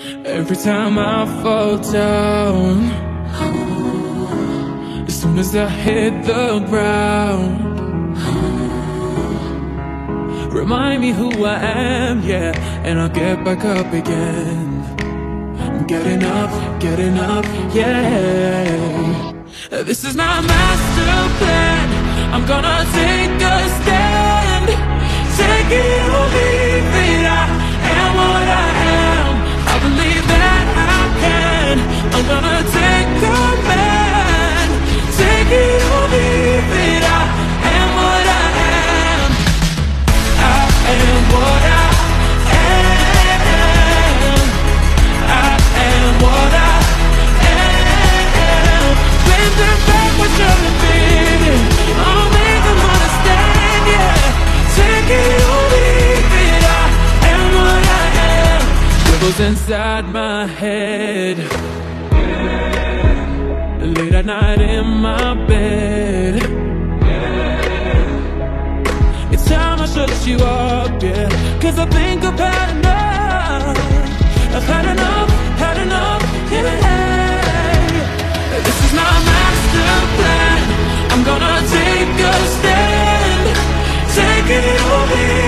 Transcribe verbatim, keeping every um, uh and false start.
Every time I fall down, as soon as I hit the ground, remind me who I am, yeah, and I'll get back up again. I'm getting up, getting up, yeah. This is my master plan. I'm gonna take a stand. Take it or leave it, I am what I am. I believe that I can. I'm gonna take command. Take it or leave it, I am what I am. I am what I am. I am what I am. Blame them back what you're admitting. I'll make them understand, yeah. Take it or leave it, I am what I am. Ripples inside my head, late at night in my bed. It's time I shut you up, yeah. Cause I think I've had enough. I've had enough, had enough, yeah. This is my master plan. I'm gonna take a stand. Take it or leave it.